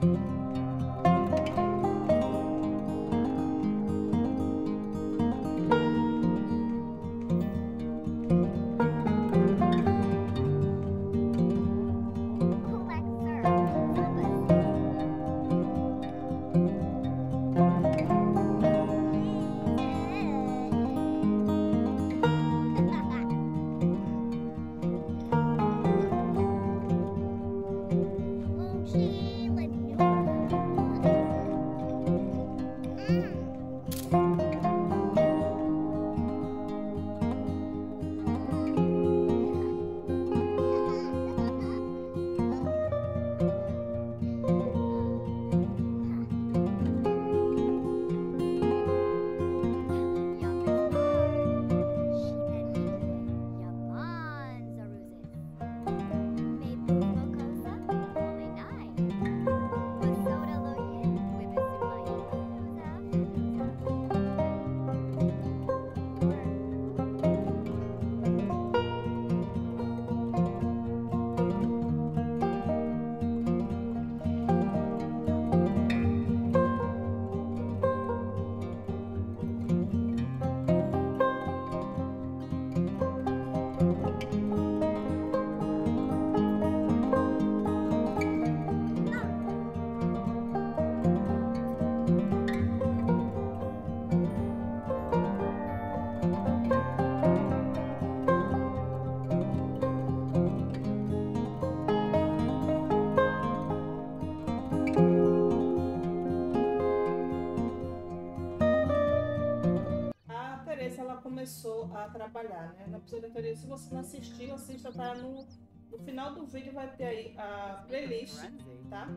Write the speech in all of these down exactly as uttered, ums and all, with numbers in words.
Ela começou a trabalhar, né, na psicoterapia. Se você não assistiu, assista, tá no, no final do vídeo vai ter aí a playlist, tá?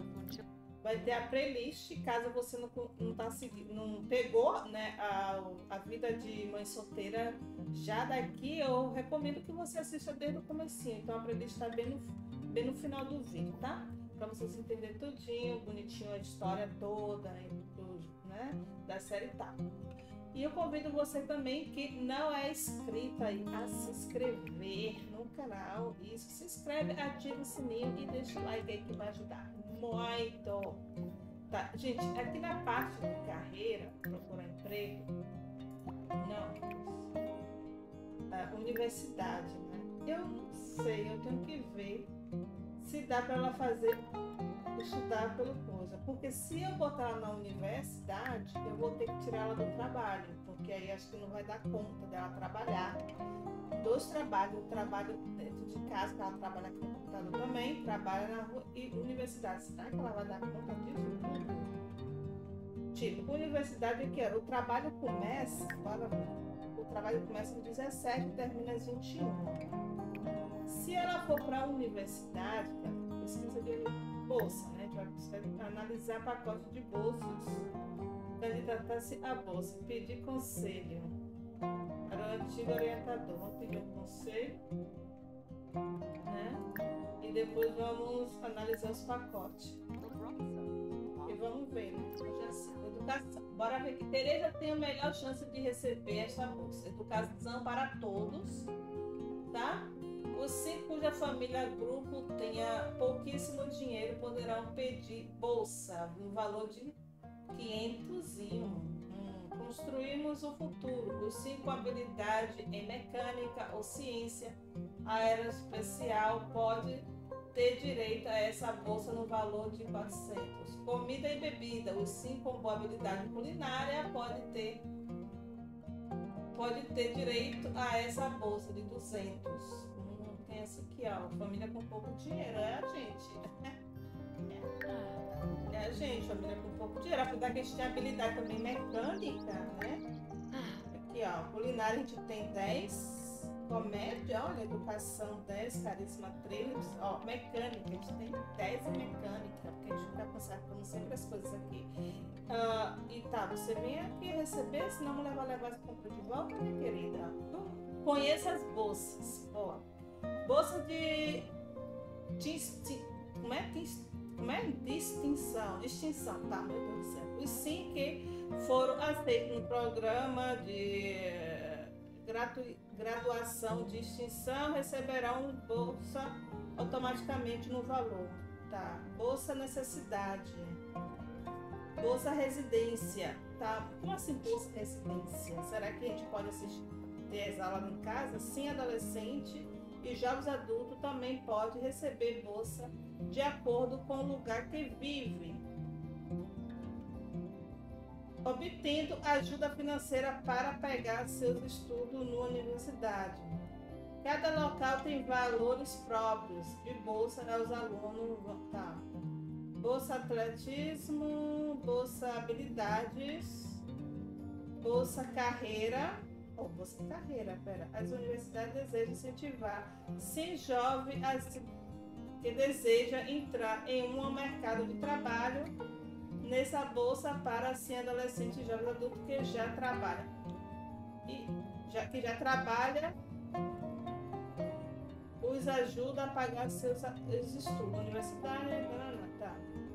Vai ter a playlist, caso você não, não tá seguindo, não pegou, né, a, a vida de mãe solteira já daqui, eu recomendo que você assista desde o comecinho. Então a playlist está bem no, bem no final do vídeo, tá? Para vocês entenderem tudinho, bonitinho, a história toda, né, da série tá. E eu convido você também que não é inscrito aí a se inscrever no canal. Isso, se inscreve, ativa o sininho e deixa o like aí que vai ajudar muito. Tá, gente, aqui na parte de carreira, procurar emprego, não, a universidade, né? Eu não sei, eu tenho que ver se dá para ela fazer estudar pelo coisa, porque se eu botar ela na universidade, eu vou ter que tirar ela do trabalho, porque aí acho que não vai dar conta dela trabalhar dois trabalhos, o trabalho dentro de casa, que ela trabalha aqui no computador também, trabalha na rua e universidade. Será que ela vai dar conta disso tudo? Tipo, universidade que é, o trabalho começa, agora, o trabalho começa no dezessete e termina às vinte e um. Se ela for para a universidade, pesquisa de bolsa, né? A gente vai analisar pacote de bolsas, candidatar-se à bolsa, pedir conselho para o antigo orientador. Vamos pedir um conselho, né? E depois vamos analisar os pacotes. E vamos ver, né? Educação. Bora ver que Tereza tem a melhor chance de receber esta bolsa. Educação para todos, tá? Os cinco cuja família grupo tenha pouquíssimo dinheiro poderão pedir bolsa no valor de quinhentos e um. Hum, construímos o futuro. Os cinco habilidade em mecânica ou ciência aeroespacial pode ter direito a essa bolsa no valor de quatrocentos. Comida e bebida. Os cinco com boa habilidade culinária pode ter pode ter direito a essa bolsa de duzentos. Tem essa aqui, ó, família com pouco dinheiro, é a gente. É a gente, família com pouco dinheiro. Apesar que a gente tem habilidade também mecânica, né? Aqui, ó, culinária a gente tem dez, comédia, olha, educação dez, carisma três, ó, mecânica, a gente tem dez em mecânica, porque a gente fica consertando sempre as coisas aqui. Uh, e tá, você vem aqui receber, senão a mulher vai levar essa compra de volta, minha querida. Conheça as bolsas, ó. Bolsa de, de, de como é, de, como é? Distinção, distinção, tá, meu Deus do céu. Os cinco que foram aceitos no programa de gradu, graduação de extinção receberão bolsa automaticamente no valor. Tá. Bolsa necessidade. Bolsa residência. Tá. Como assim bolsa residência? Será que a gente pode assistir ter as aulas em casa? Sim, adolescente e jovens adultos também pode receber bolsa de acordo com o lugar que vive, obtendo ajuda financeira para pagar seus estudos na universidade. Cada local tem valores próprios de bolsa aos alunos. Tá. Bolsa atletismo, bolsa habilidades, bolsa carreira. Oh, bolsa carreira, pera. As universidades desejam incentivar sim jovem as, que deseja entrar em um mercado de trabalho nessa bolsa para sim adolescentes e jovens adultos que já trabalham e já que já trabalha os ajuda a pagar seus estudos, universidade, tá.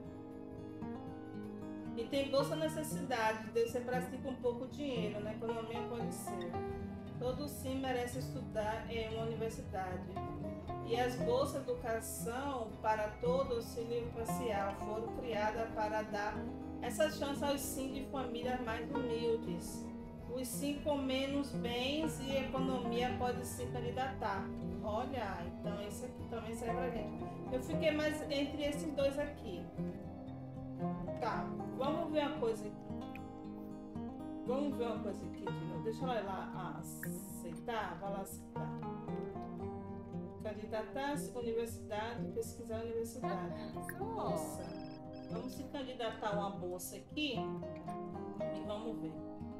E tem bolsa necessidade, deve ser para si com pouco dinheiro, na economia pode ser. Todos sim merecem estudar em uma universidade. E as bolsas de educação para todo o auxílio parcial foram criadas para dar essa chance aos sim de famílias mais humildes. Os sim com menos bens e economia podem se candidatar. Olha, então esse aqui também serve pra gente. Eu fiquei mais entre esses dois aqui. Tá, vamos ver uma coisa aqui. Vamos ver uma coisa aqui de novo. Deixa eu ir lá aceitar. Vai lá aceitar. Candidatar-se à universidade, pesquisar a universidade. Bolsa. Vamos se candidatar a uma bolsa aqui e vamos ver.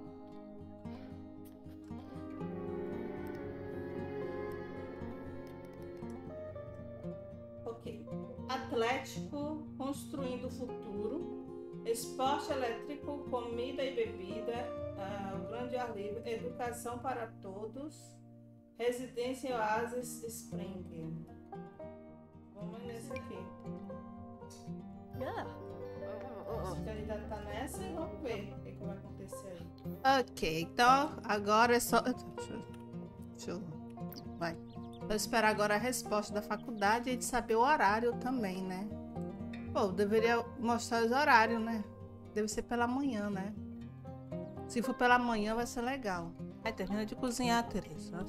Ok. Atlético, construindo o futuro. Esporte elétrico, comida e bebida, uh, o grande ar livre, educação para todos, residência Oasis Spring. Vamos nesse aqui. Vamos se candidatar nessa e vamos ver o que, que vai acontecer aí. Ok, então agora é só. Deixa eu... Deixa eu... Vai. Vou esperar agora a resposta da faculdade e de saber o horário também, né? Pô, deveria mostrar os horários, né? Deve ser pela manhã, né? Se for pela manhã, vai ser legal. Aí termina de cozinhar, Teresa.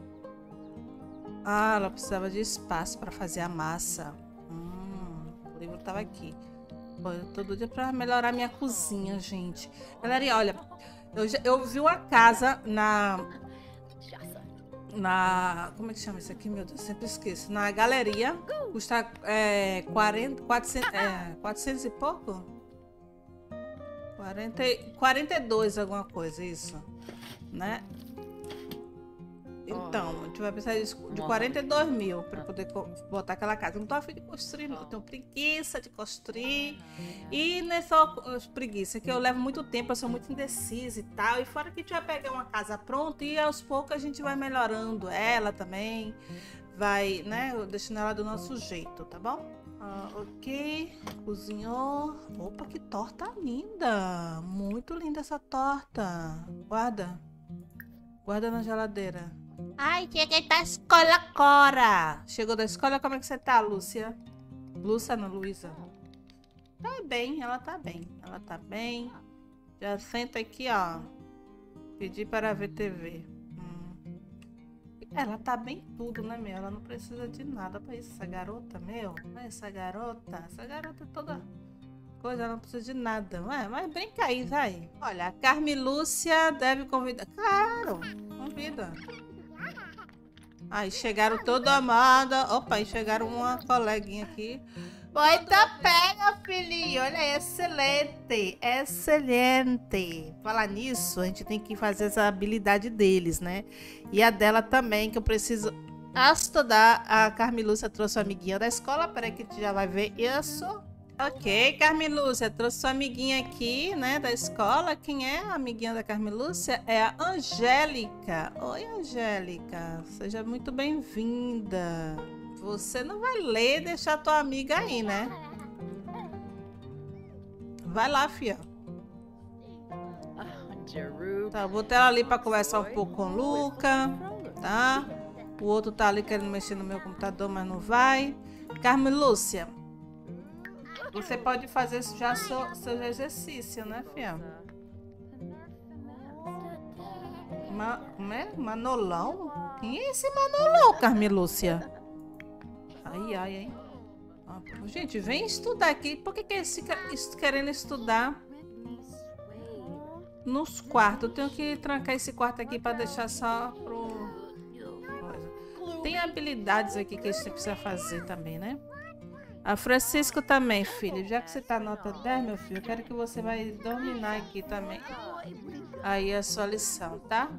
Ah, ela precisava de espaço para fazer a massa. Hum, o livro tava aqui. Pô, eu tô doida pra melhorar minha cozinha, gente. Galera, olha, eu, já, eu vi uma casa na... Na... Como é que chama isso aqui, meu Deus? Sempre esqueço. Na galeria. Custa é, quarenta, quatrocentos, é, quatrocentos e pouco? quarenta, quarenta e dois, alguma coisa, isso. Né? Então, a gente vai precisar de quarenta e dois mil para poder botar aquela casa. Eu não tô a fim de construir, não. Eu tenho preguiça de construir. E não é só preguiça, que eu levo muito tempo, eu sou muito indecisa e tal. E fora que a gente vai pegar uma casa pronta e aos poucos a gente vai melhorando ela também. Vai, né, deixando ela do nosso jeito, tá bom? Ah, ok, cozinhou. Opa, que torta linda! Muito linda essa torta. Guarda. Guarda na geladeira. Ai, cheguei da escola agora. Chegou da escola? Como é que você tá, Lúcia? Lúcia, não, Luísa. Tá bem, ela tá bem. Ela tá bem. Já senta aqui, ó. Pedir para ver T V. Hum. Ela tá bem tudo, né, meu? Ela não precisa de nada pra isso. Essa garota, meu. Essa garota. Essa garota toda... coisa, ela não precisa de nada. Ué, mas brinca aí, vai. Olha, a Carme Lúcia deve convidar. Claro, convida. Aí chegaram toda amada. Opa, aí chegaram uma coleguinha aqui. Boita pega, filhinho. Olha, excelente. Excelente. Falar nisso, a gente tem que fazer essa habilidade deles, né? E a dela também, que eu preciso estudar. A Carme Lúcia trouxe a amiguinha da escola. Peraí que a gente já vai ver isso. Ok, Carme Lúcia, trouxe sua amiguinha aqui, né, da escola. Quem é a amiguinha da Carme Lúcia? É a Angélica. Oi, Angélica. Seja muito bem-vinda. Você não vai ler e deixar tua amiga aí, né? Vai lá, fia. Tá, eu botei ela ali para conversar um pouco com o Luca, tá? O outro tá ali querendo mexer no meu computador, mas não vai. Carme Lúcia. você pode fazer já seu, seu exercício, né, filha? Ma, como é? Manolão? Quem é esse Manolão, Carmelúcia? Ai, ai, hein? Ah, gente, vem estudar aqui. Por que que eles ficam querendo estudar nos quartos? Eu tenho que trancar esse quarto aqui para deixar só pro... Tem habilidades aqui que a gente precisa fazer também, né? A Francisco também, filho. Já que você tá nota dez, meu filho, eu quero que você vai dominar aqui também. Aí a sua lição, tá?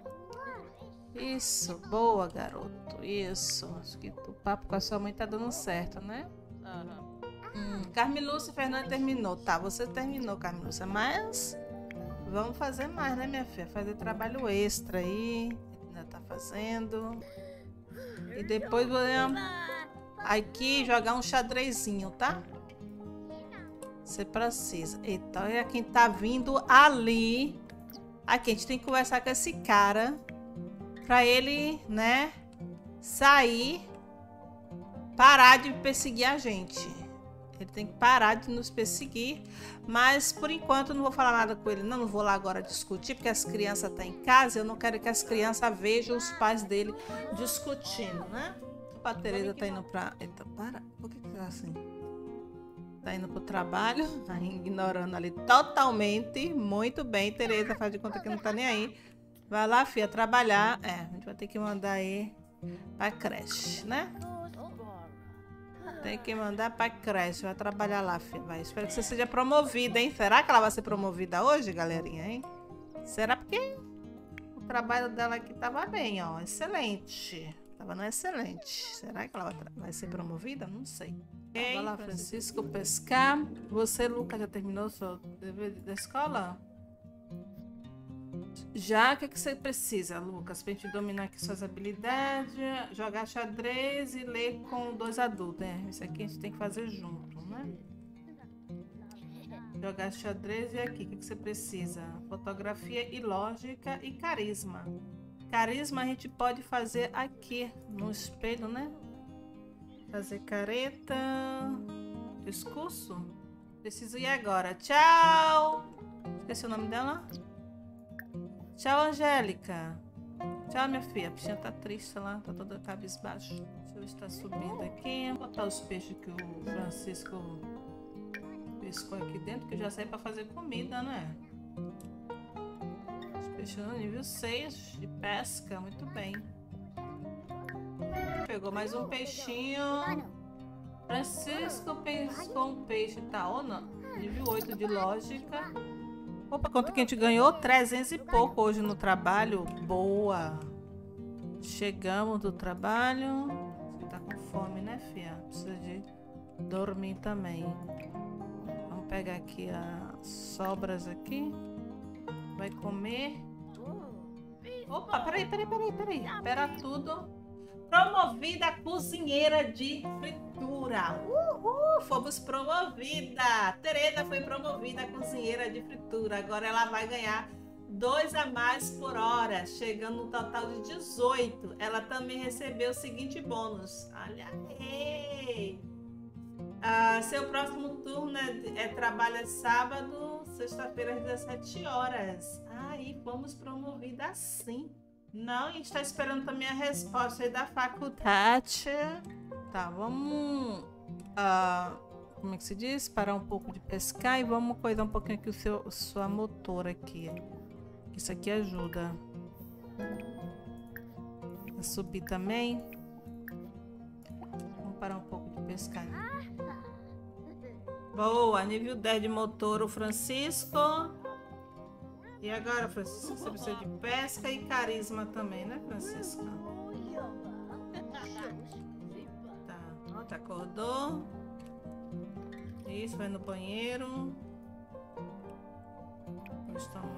Isso, boa, garoto. Isso. Acho que o papo com a sua mãe tá dando certo, né? Hum, Carmelúcia Fernanda terminou. Tá, você terminou, Carmelúcia. Mas vamos fazer mais, né, minha filha? Fazer trabalho extra aí. Ainda tá fazendo. E depois vou aqui jogar um xadrezinho, tá? Você precisa. Então, é quem tá vindo ali. Aqui, a gente tem que conversar com esse cara. Pra ele, né, sair. Parar de perseguir a gente. Ele tem que parar de nos perseguir. Mas, por enquanto, eu não vou falar nada com ele. Não, não vou lá agora discutir. Porque as crianças estão em casa. Eu não quero que as crianças vejam os pais dele discutindo, né? A Tereza tá indo pra... Eita, para. Por que que tá assim? Tá indo pro trabalho. Tá ignorando ali totalmente. Muito bem, Tereza. Faz de conta que não tá nem aí. Vai lá, filha, trabalhar. É, a gente vai ter que mandar aí pra creche, né? Tem que mandar pra creche. Vai trabalhar lá, filha. Vai. Espero que você seja promovida, hein? Será que ela vai ser promovida hoje, galerinha, hein? Será? Porque o trabalho dela aqui tava bem, ó. Excelente. Tava no excelente. Será que ela vai, vai ser promovida? Não sei. Okay. Vai lá, Francisco, pescar. Você, Lucas, já terminou o seu dever da escola? Já, o que, que você precisa, Lucas? Pra gente dominar aqui suas habilidades, jogar xadrez e ler com dois adultos, né? Isso aqui a gente tem que fazer junto, né? Jogar xadrez e aqui, o que, que você precisa? Fotografia e lógica e carisma. Carisma a gente pode fazer aqui, no espelho, né? Fazer careta, discurso. Preciso ir agora. Tchau! Esqueci o nome dela? Tchau, Angélica. Tchau, minha filha. A bichinha tá triste lá, tá toda cabisbaixa. Deixa eu ver se tá subindo aqui. Vou botar os peixes que o Francisco pescou aqui dentro, que eu já saí pra fazer comida, né? Os peixes no nível seis de pesca, muito bem. Pegou mais um peixinho. Francisco pescou um peixe, tá? Ou não? Nível oito de lógica. Opa, quanto que a gente ganhou? trezentos e pouco hoje no trabalho. Boa. Chegamos do trabalho. Você tá com fome, né, filha? Precisa de dormir também. Vamos pegar aqui as sobras aqui. Vai comer. Opa, peraí, peraí, peraí, peraí. Espera tudo. Promovida cozinheira de fritura. Uhul, fomos promovida. Tereza foi promovida cozinheira de fritura. Agora ela vai ganhar dois a mais por hora, chegando no total de dezoito. Ela também recebeu o seguinte bônus. Olha aí. Ah, seu próximo turno é, é trabalha sábado, sexta-feira às dezessete horas. Aí, fomos promovida sim. Não, a gente tá esperando também a resposta aí da faculdade. Tá, vamos... Uh, como é que se diz? Parar um pouco de pescar e vamos cuidar um pouquinho aqui o seu, sua motor aqui. Isso aqui ajuda. A subir também. Vamos parar um pouco de pescar. Boa, nível dez de motor o Francisco. E agora, Francisco, você precisa de pesca e carisma também, né, Francisco? Tá, pronto, acordou. Isso, vai no banheiro. Estamos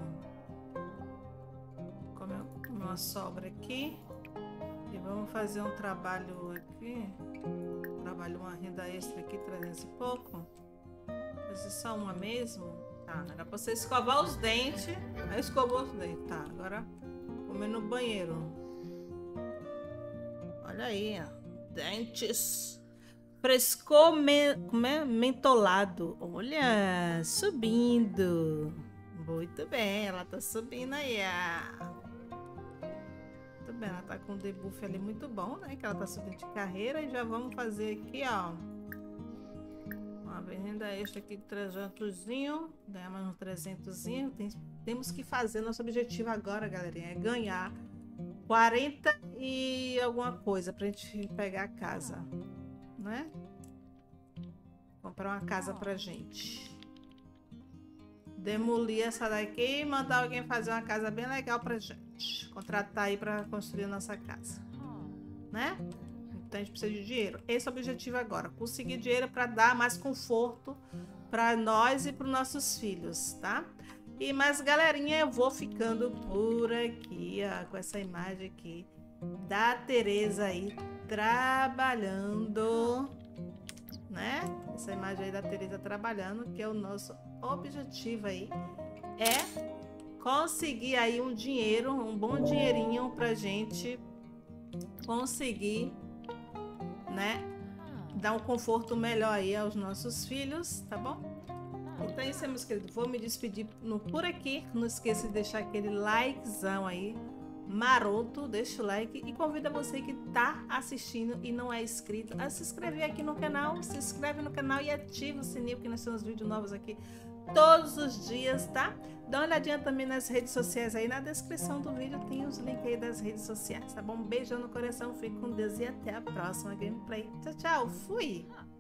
comer uma sobra aqui. E vamos fazer um trabalho aqui. Trabalho, uma renda extra aqui, trezentos e pouco. Fazer só uma mesmo. Tá, era pra você escovar os dentes. Aí escovou os dentes. Tá, agora comer no banheiro. Olha aí, ó. Dentes. Frescor me, como é? Mentolado. Olha, subindo. Muito bem, ela tá subindo aí. Ah. Muito bem, ela tá com um debuff ali muito bom, né? Que ela tá subindo de carreira. E já vamos fazer aqui, ó. Uma renda extra aqui de trezentozinho. Ganhar mais um trezentozinho. Tem, temos que fazer. Nosso objetivo agora, galerinha, é ganhar quarenta e alguma coisa pra gente pegar a casa, né? Comprar uma casa pra gente. Demolir essa daqui e mandar alguém fazer uma casa bem legal pra gente. Contratar aí pra construir a nossa casa, né? Então a gente precisa de dinheiro. Esse é o objetivo agora. Conseguir dinheiro para dar mais conforto para nós e para os nossos filhos, tá? E mais, galerinha, eu vou ficando por aqui, ó, com essa imagem aqui da Tereza aí trabalhando, né? Essa imagem aí da Tereza trabalhando, que é o nosso objetivo aí, é conseguir aí um dinheiro, um bom dinheirinho pra gente conseguir, né, dar um conforto melhor aí aos nossos filhos, tá bom? Então é isso aí, meus queridos. Vou me despedir no, por aqui. Não esqueça de deixar aquele likezão aí, maroto. Deixa o like e convida você que tá assistindo e não é inscrito a se inscrever aqui no canal. Se inscreve no canal e ativa o sininho, porque nós temos vídeos novos aqui todos os dias, tá? Dá uma olhadinha também nas redes sociais aí. Na descrição do vídeo tem os links aí das redes sociais, tá bom? Um beijão no coração, fique com Deus e até a próxima gameplay. Tchau, tchau. Fui!